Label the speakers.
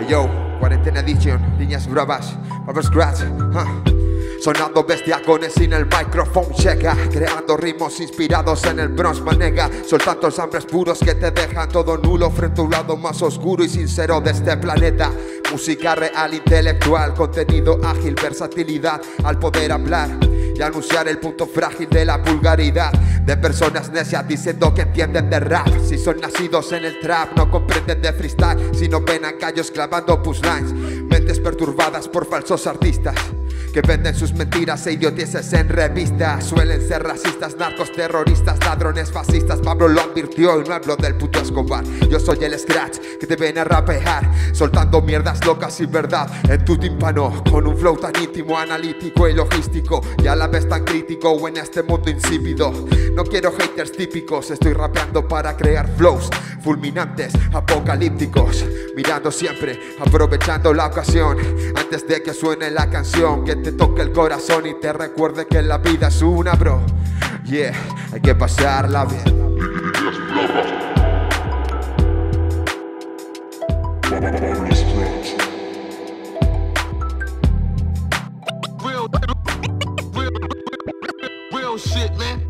Speaker 1: Yo, Cuarentena Edition, líneas bravas, Power Scratch, sonando bestiacones sin el micrófono checa, creando ritmos inspirados en el Bronx manega, soltando hambres puros que te dejan todo nulo frente a un lado más oscuro y sincero de este planeta. Música real, intelectual, contenido ágil, versatilidad al poder hablar y anunciar el punto frágil de la vulgaridad de personas necias diciendo que entienden de rap. Si son nacidos en el trap no comprenden de freestyle, si no ven a gallos clavando punchlines. Mentes perturbadas por falsos artistas que venden sus mentiras e idioteces en revistas. Suelen ser racistas, narcos, terroristas, ladrones, fascistas. Pablo lo advirtió y no hablo del puto Escobar. Yo soy el Scratch que te viene a rapear, soltando mierdas locas y verdad en tu tímpano, con un flow tan íntimo, analítico y logístico, y a la vez tan crítico en este mundo insípido. No quiero haters típicos, estoy rapeando para crear flows fulminantes, apocalípticos, mirando siempre, aprovechando la ocasión antes de que suene la canción que te toque el corazón y te recuerde que la vida es una, bro. Yeah, hay que pasarla bien.
Speaker 2: Real shit, man.